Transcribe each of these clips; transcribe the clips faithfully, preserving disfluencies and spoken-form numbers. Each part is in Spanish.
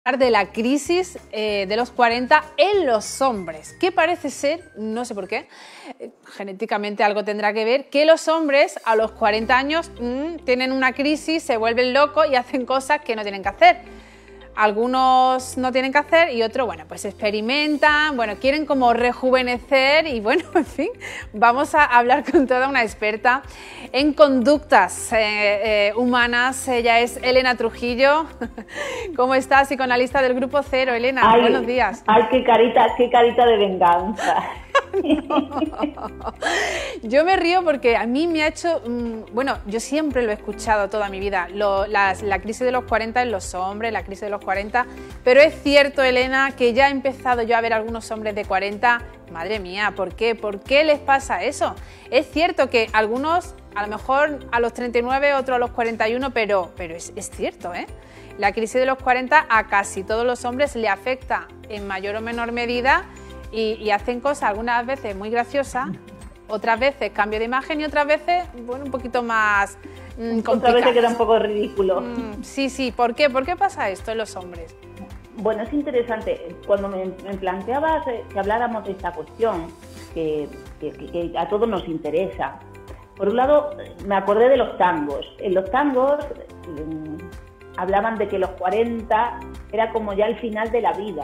De la crisis eh, de los cuarenta en los hombres, que parece ser, no sé por qué, eh, genéticamente algo tendrá que ver, que los hombres a los cuarenta años mmm, tienen una crisis, se vuelven locos y hacen cosas que no tienen que hacer. Algunos no tienen que hacer y otros, bueno, pues experimentan, bueno, quieren como rejuvenecer y bueno, en fin, vamos a hablar con toda una experta en conductas eh, eh, humanas. Ella es Elena Trujillo. ¿Cómo estás? Psicoanalista del Grupo Cero. Elena, ay, buenos días. Ay, qué carita, qué carita de venganza. No. Yo me río porque a mí me ha hecho, mmm, bueno, yo siempre lo he escuchado toda mi vida, lo, las, la crisis de los cuarenta en los hombres, la crisis de los cuarenta, pero es cierto, Elena, que ya he empezado yo a ver algunos hombres de cuarenta, madre mía, ¿por qué? ¿Por qué les pasa eso? Es cierto que algunos, a lo mejor a los treinta y nueve, otros a los cuarenta y uno, pero, pero es, es cierto, ¿eh? La crisis de los cuarenta a casi todos los hombres le afecta en mayor o menor medida. Y, y hacen cosas algunas veces muy graciosas, otras veces cambio de imagen y otras veces, bueno, un poquito más mmm, complicadas. Otras veces queda un poco ridículo. Mm, sí, sí, ¿por qué? ¿Por qué pasa esto en los hombres? Bueno, es interesante. Cuando me, me planteabas que habláramos de esta cuestión, que, que, que a todos nos interesa, por un lado me acordé de los tangos. En los tangos mmm, hablaban de que los cuarenta era como ya el final de la vida.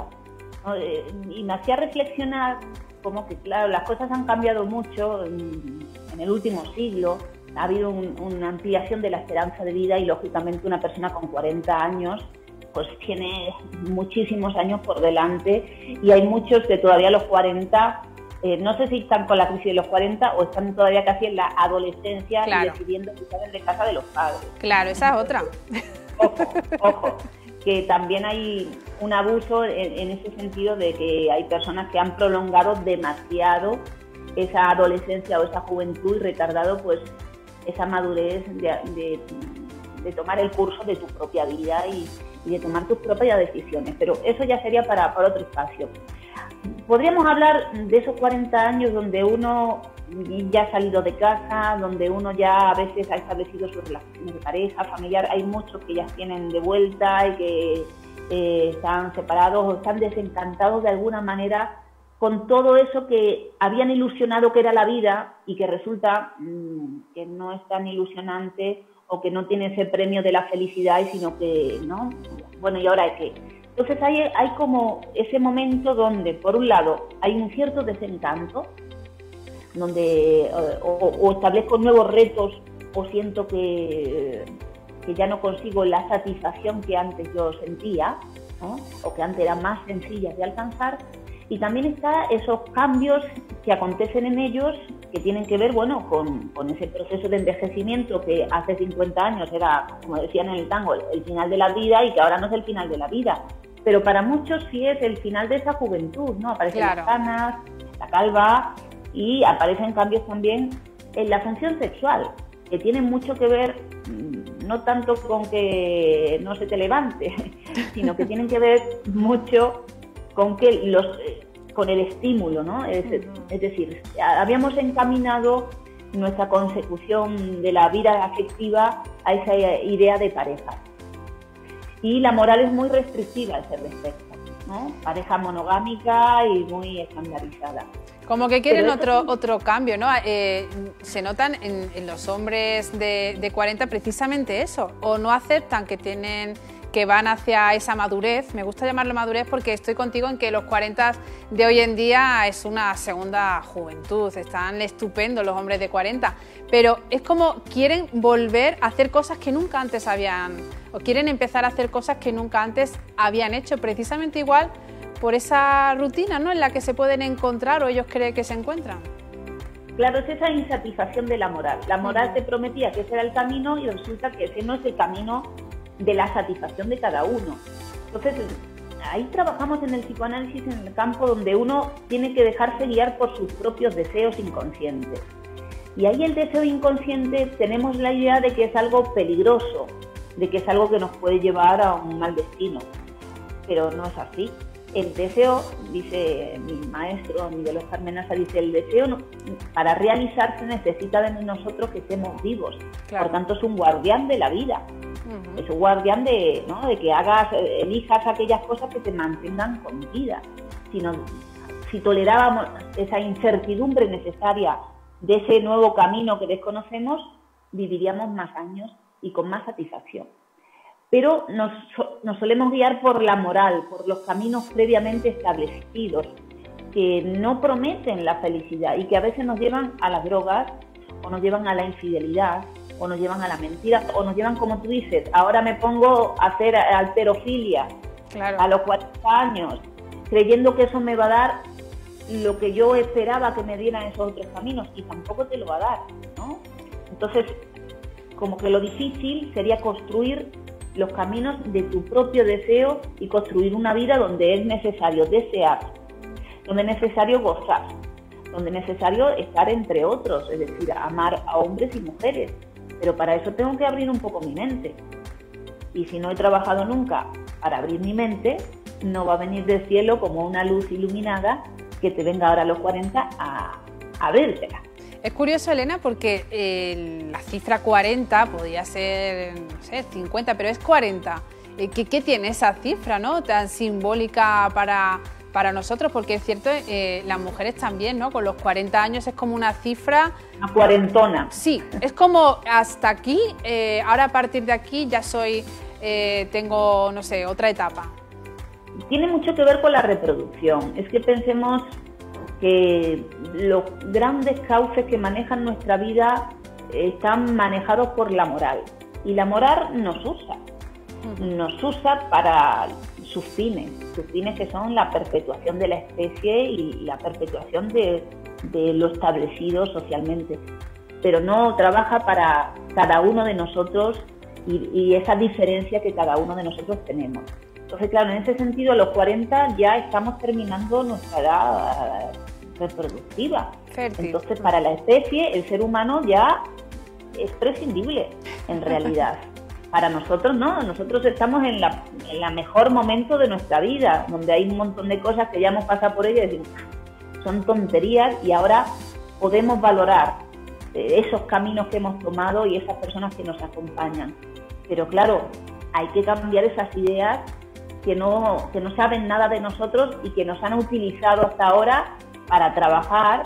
Y me hacía reflexionar como que, claro, las cosas han cambiado mucho en, en el último siglo, ha habido un, una ampliación de la esperanza de vida y, lógicamente, una persona con cuarenta años pues tiene muchísimos años por delante y hay muchos que todavía a los cuarenta, eh, no sé si están con la crisis de los cuarenta o están todavía casi en la adolescencia, claro, y decidiendo si salen de casa de los padres. Claro, esa es otra. Ojo, ojo. Que también hay un abuso en, en ese sentido de que hay personas que han prolongado demasiado esa adolescencia o esa juventud y retardado pues esa madurez de, de, de tomar el curso de tu propia vida y, y de tomar tus propias decisiones, pero eso ya sería para, para otro espacio. Podríamos hablar de esos cuarenta años donde uno ya ha salido de casa, donde uno ya a veces ha establecido sus relaciones de pareja, familiar. Hay muchos que ya tienen de vuelta y que eh, están separados o están desencantados de alguna manera con todo eso que habían ilusionado que era la vida y que resulta mmm, que no es tan ilusionante o que no tiene ese premio de la felicidad, sino que, ¿no? Bueno, ¿y ahora qué? Entonces hay, hay como ese momento donde, por un lado, hay un cierto desencanto, donde o, o establezco nuevos retos o siento que, que ya no consigo la satisfacción que antes yo sentía, ¿no? O que antes eran más sencillas de alcanzar. Y también está esos cambios que acontecen en ellos que tienen que ver, bueno, con, con ese proceso de envejecimiento que hace cincuenta años era, como decían en el tango, el, el final de la vida y que ahora no es el final de la vida. Pero para muchos sí es el final de esa juventud, ¿no? Aparecen claro. Las canas, la calva y aparecen cambios también en la función sexual, que tienen mucho que ver no tanto con que no se te levante, sino que tienen que ver mucho con que los con el estímulo, ¿no? Es, es decir, habíamos encaminado nuestra consecución de la vida afectiva a esa idea de pareja. Y la moral es muy restrictiva a ese respecto, ¿no? Pareja monogámica y muy estandarizada. Como que quieren otro, otro cambio, ¿no? Eh, se notan en, en los hombres de, de cuarenta precisamente eso, o no aceptan que tienen... que van hacia esa madurez. Me gusta llamarlo madurez porque estoy contigo en que los cuarenta de hoy en día es una segunda juventud, están estupendos los hombres de cuarenta, pero es como quieren volver a hacer cosas que nunca antes habían, o quieren empezar a hacer cosas que nunca antes habían hecho, precisamente igual por esa rutina, ¿no?, en la que se pueden encontrar o ellos creen que se encuentran. Claro, es esa insatisfacción de la moral. La moral te prometía que ese era el camino y resulta que ese no es el camino de la satisfacción de cada uno. Entonces, ahí trabajamos en el psicoanálisis en el campo donde uno tiene que dejarse guiar por sus propios deseos inconscientes. Y ahí el deseo inconsciente tenemos la idea de que es algo peligroso, de que es algo que nos puede llevar a un mal destino. Pero no es así. El deseo, dice mi maestro Miguel Oscar Menaza, dice el deseo no, para realizarse necesita de nosotros que estemos vivos. Claro. Por tanto es un guardián de la vida. Uh-huh. Es un guardián de, ¿no? de que hagas, elijas aquellas cosas que te mantengan con vida. Si, no, si tolerábamos esa incertidumbre necesaria de ese nuevo camino que desconocemos, viviríamos más años y con más satisfacción. Pero nos, nos solemos guiar por la moral, por los caminos previamente establecidos, que no prometen la felicidad y que a veces nos llevan a las drogas, o nos llevan a la infidelidad, o nos llevan a la mentira, o nos llevan, como tú dices, ahora me pongo a hacer halterofilia, claro, a los cuarenta años, creyendo que eso me va a dar lo que yo esperaba que me dieran esos otros caminos, y tampoco te lo va a dar, ¿no? Entonces, como que lo difícil sería construir los caminos de tu propio deseo y construir una vida donde es necesario desear, donde es necesario gozar, donde es necesario estar entre otros, es decir, amar a hombres y mujeres. Pero para eso tengo que abrir un poco mi mente. Y si no he trabajado nunca para abrir mi mente, no va a venir del cielo como una luz iluminada que te venga ahora a los cuarenta a, a abrírtela. Es curioso, Elena, porque eh, la cifra cuarenta podría ser, no sé, cincuenta, pero es cuarenta. Eh, ¿qué, ¿Qué tiene esa cifra, no, tan simbólica para, para nosotros? Porque es cierto, eh, las mujeres también, ¿no? Con los cuarenta años es como una cifra... Una cuarentona. Sí, es como hasta aquí, eh, ahora a partir de aquí ya soy, eh, tengo, no sé, otra etapa. Tiene mucho que ver con la reproducción. Es que pensemos que los grandes cauces que manejan nuestra vida están manejados por la moral. Y la moral nos usa. Nos usa para sus fines. Sus fines que son la perpetuación de la especie y la perpetuación de, de lo establecido socialmente. Pero no trabaja para cada uno de nosotros y, y esa diferencia que cada uno de nosotros tenemos. Entonces, claro, en ese sentido, a los cuarenta ya estamos terminando nuestra edad reproductiva. Fértil. Entonces, para la especie, el ser humano ya es prescindible, en realidad. Para nosotros, no. Nosotros estamos en la, en la mejor momento de nuestra vida, donde hay un montón de cosas que ya hemos pasado por ellas y decimos, son tonterías, y ahora podemos valorar esos caminos que hemos tomado y esas personas que nos acompañan. Pero, claro, hay que cambiar esas ideas que no, que no saben nada de nosotros y que nos han utilizado hasta ahora para trabajar,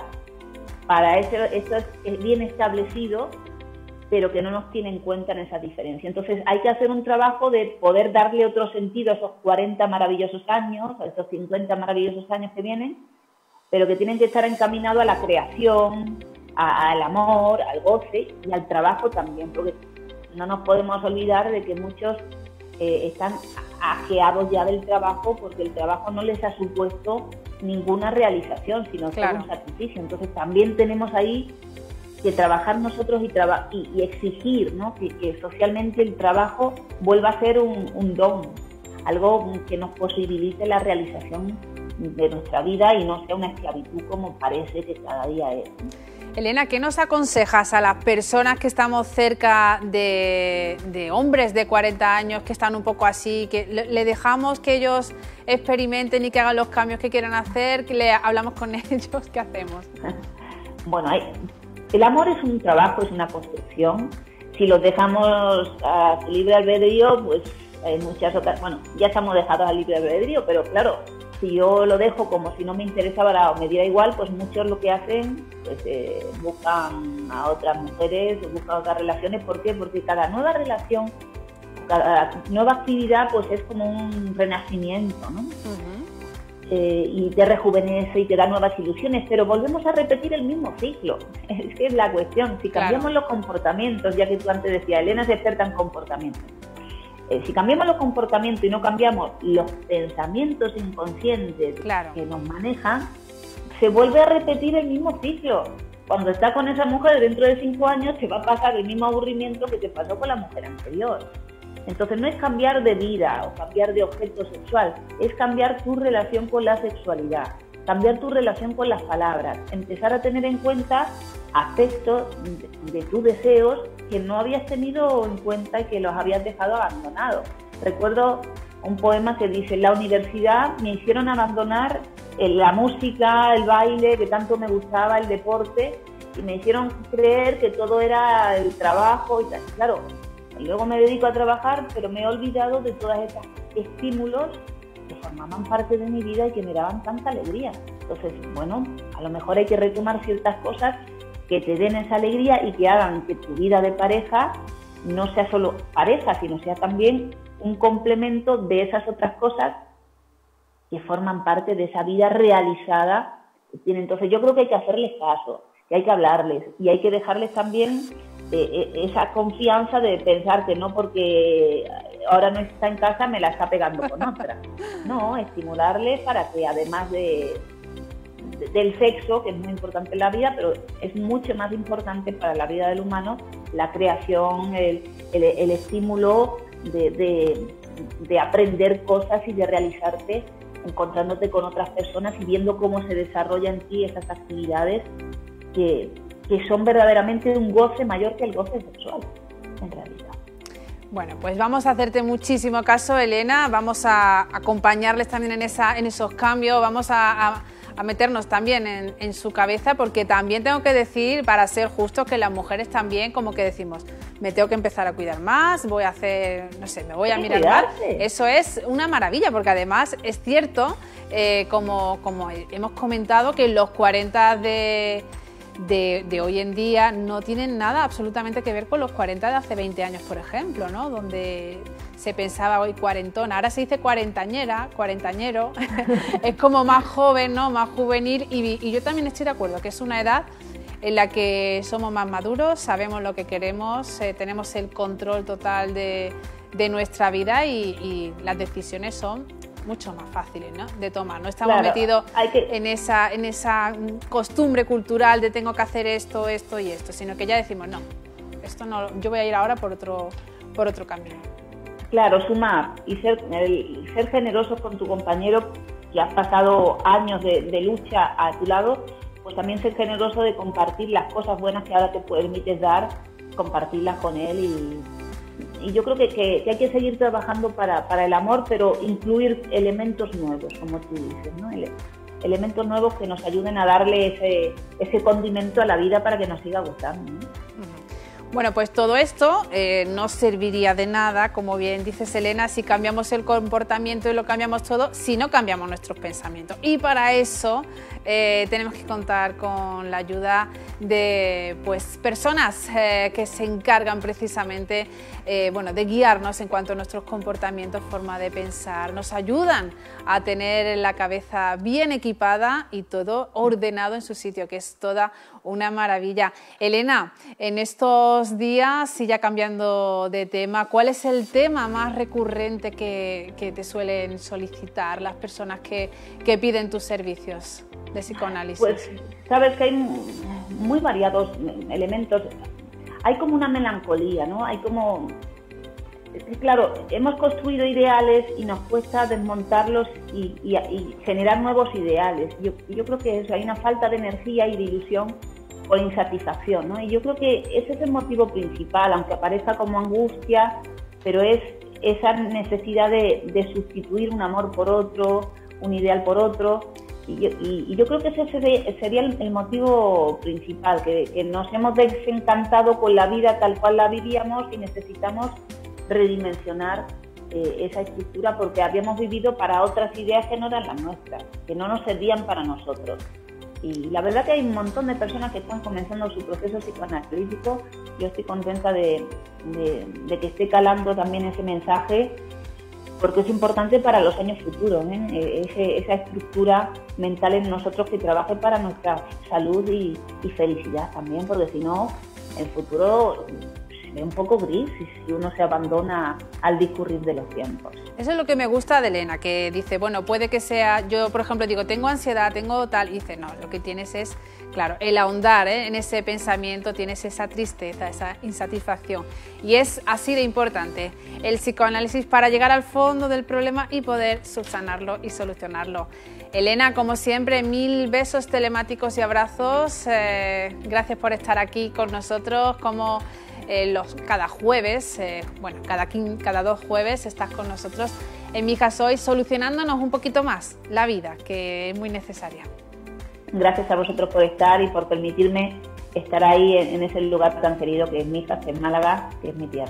para eso, eso es bien establecido, pero que no nos tienen en cuenta en esa diferencia. Entonces hay que hacer un trabajo de poder darle otro sentido a esos cuarenta maravillosos años, a esos cincuenta maravillosos años que vienen, pero que tienen que estar encaminados a la creación, a, al amor, al goce y al trabajo también, porque no nos podemos olvidar de que muchos eh, están ajeados ya del trabajo, porque el trabajo no les ha supuesto ninguna realización, sino claro, todo un sacrificio. Entonces también tenemos ahí que trabajar nosotros y, traba y, y exigir, ¿no? que, que socialmente el trabajo vuelva a ser un, un don, algo que nos posibilite la realización de nuestra vida y no sea una esclavitud como parece que cada día es. Elena, ¿qué nos aconsejas a las personas que estamos cerca de, de hombres de cuarenta años que están un poco así, que le, le dejamos que ellos experimenten y que hagan los cambios que quieran hacer, que le hablamos con ellos, ¿qué hacemos? Bueno, hay, el amor es un trabajo, es una construcción. Si los dejamos a su libre albedrío, pues hay muchas otras, bueno, ya estamos dejados al libre albedrío, pero claro, si yo lo dejo como si no me interesara o me diera igual, pues muchos lo que hacen, pues eh, buscan a otras mujeres, buscan otras relaciones. ¿Por qué? Porque cada nueva relación, cada nueva actividad, pues es como un renacimiento, ¿no? Uh-huh. eh, y te rejuvenece y te da nuevas ilusiones, pero volvemos a repetir el mismo ciclo. Es que es la cuestión. Si cambiamos claro. los comportamientos, ya que tú antes decías, Elena es experta en comportamientos. Si cambiamos los comportamientos y no cambiamos los pensamientos inconscientes claro. que nos manejan, se vuelve a repetir el mismo ciclo. Cuando estás con esa mujer dentro de cinco años, te va a pasar el mismo aburrimiento que te pasó con la mujer anterior. Entonces no es cambiar de vida o cambiar de objeto sexual, es cambiar tu relación con la sexualidad, cambiar tu relación con las palabras, empezar a tener en cuenta aspectos de, de tus deseos que no habías tenido en cuenta y que los habías dejado abandonados. Recuerdo un poema que dice: en la universidad me hicieron abandonar la música, el baile, que tanto me gustaba, el deporte, y me hicieron creer que todo era el trabajo y tal. Claro, Y luego me dedico a trabajar, pero me he olvidado de todos esos estímulos que formaban parte de mi vida y que me daban tanta alegría. Entonces, bueno, a lo mejor hay que retomar ciertas cosas que te den esa alegría y que hagan que tu vida de pareja no sea solo pareja, sino sea también un complemento de esas otras cosas que forman parte de esa vida realizada que tienen. Entonces yo creo que hay que hacerles caso, que hay que hablarles y hay que dejarles también eh, esa confianza de pensar que no porque ahora no está en casa me la está pegando con otra. No, estimularles para que además de, de, del sexo, que es muy importante en la vida, pero es mucho más importante para la vida del humano la creación, el, el, el estímulo de, de, de aprender cosas y de realizarte encontrándote con otras personas y viendo cómo se desarrollan en ti esas actividades que, que son verdaderamente un goce mayor que el goce sexual, en realidad. Bueno, pues vamos a hacerte muchísimo caso, Elena, vamos a acompañarles también en, esa, en esos cambios, vamos a, a, a meternos también en, en su cabeza, porque también tengo que decir, para ser justos, que las mujeres también como que decimos, me tengo que empezar a cuidar más, voy a hacer, no sé, me voy a mirar más. Eso es una maravilla, porque además es cierto, eh, como, como hemos comentado, que los cuarenta de... De, de hoy en día no tienen nada absolutamente que ver con los cuarenta de hace veinte años, por ejemplo, ¿no? Donde se pensaba hoy cuarentona, ahora se dice cuarentañera, cuarentañero, es como más joven, ¿no? Más juvenil y, y yo también estoy de acuerdo que es una edad en la que somos más maduros, sabemos lo que queremos, eh, tenemos el control total de, de nuestra vida y, y las decisiones son mucho más fáciles, ¿no?, de tomar. No estamos claro, metidos que... en, esa, en esa costumbre cultural de tengo que hacer esto, esto y esto, sino que ya decimos, no, esto no, yo voy a ir ahora por otro, por otro camino. Claro, sumar y ser, el, ser generoso con tu compañero que has pasado años de, de lucha a tu lado, pues también ser generoso de compartir las cosas buenas que ahora te permites dar, compartirlas con él y... Y yo creo que, que, que hay que seguir trabajando para, para el amor, pero incluir elementos nuevos, como tú dices, ¿no? Ele elementos nuevos que nos ayuden a darle ese, ese condimento a la vida para que nos siga gustando, ¿no? Bueno, pues todo esto eh, no serviría de nada, como bien dice Elena, si cambiamos el comportamiento y lo cambiamos todo, si no cambiamos nuestros pensamientos. Y para eso eh, tenemos que contar con la ayuda de pues, personas eh, que se encargan precisamente eh, bueno, de guiarnos en cuanto a nuestros comportamientos, forma de pensar, nos ayudan a tener la cabeza bien equipada y todo ordenado en su sitio, que es toda una maravilla. Elena, en estos días, y ya cambiando de tema, ¿cuál es el tema más recurrente que, que te suelen solicitar las personas que, que piden tus servicios de psicoanálisis? Pues sabes que hay muy variados elementos. Hay como una melancolía, ¿no? Hay como... Es que, claro, hemos construido ideales y nos cuesta desmontarlos y, y, y generar nuevos ideales. Yo, yo creo que eso, hay una falta de energía y de ilusión o insatisfacción, ¿no? Y yo creo que ese es el motivo principal, aunque aparezca como angustia, pero es esa necesidad de, de sustituir un amor por otro, un ideal por otro. Y yo, y, y yo creo que ese sería, sería el, el motivo principal, que, que nos hemos desencantado con la vida tal cual la vivíamos y necesitamos redimensionar eh, esa estructura porque habíamos vivido para otras ideas que no eran las nuestras, que no nos servían para nosotros. Y la verdad que hay un montón de personas que están comenzando su proceso psicoanalítico. Yo estoy contenta de, de, de que esté calando también ese mensaje, porque es importante para los años futuros, ¿eh? Ese, esa estructura mental en nosotros que trabaje para nuestra salud y, y felicidad también, porque si no, el futuro se ve un poco gris si uno se abandona al discurrir de los tiempos. Eso es lo que me gusta de Elena, que dice, bueno, puede que sea, yo por ejemplo digo, tengo ansiedad, tengo tal, y dice, no, lo que tienes es, claro, el ahondar ¿eh? en ese pensamiento, tienes esa tristeza, esa insatisfacción. Y es así de importante el psicoanálisis para llegar al fondo del problema y poder subsanarlo y solucionarlo. Elena, como siempre, mil besos telemáticos y abrazos. Eh, gracias por estar aquí con nosotros, como eh, los, cada jueves, eh, bueno, cada, cada dos jueves estás con nosotros en Mi Hija Soy, solucionándonos un poquito más la vida, que es muy necesaria. Gracias a vosotros por estar y por permitirme estar ahí en, en ese lugar tan querido que es Mijas, que es Málaga, que es mi tierra.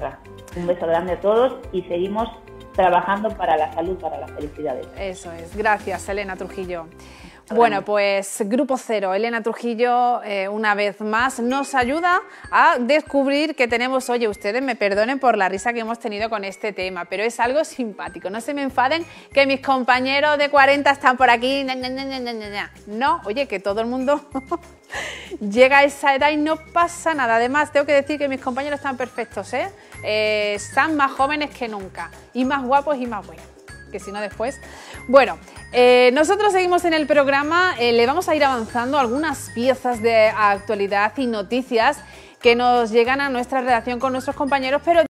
Un beso grande a todos y seguimos trabajando para la salud, para la felicidad. Eso es. Gracias, Elena Trujillo. Bueno, pues Grupo Cero, Elena Trujillo, eh, una vez más nos ayuda a descubrir que tenemos, oye, ustedes me perdonen por la risa que hemos tenido con este tema, pero es algo simpático, no se me enfaden que mis compañeros de cuarenta están por aquí, ña, ña, ña, ña, ña, ña. No, oye, que todo el mundo llega a esa edad y no pasa nada. Además, tengo que decir que mis compañeros están perfectos, ¿eh? Eh, están más jóvenes que nunca y más guapos y más buenos, que si no después... Bueno, eh, nosotros seguimos en el programa, eh, le vamos a ir avanzando algunas piezas de actualidad y noticias que nos llegan a nuestra redacción con nuestros compañeros, pero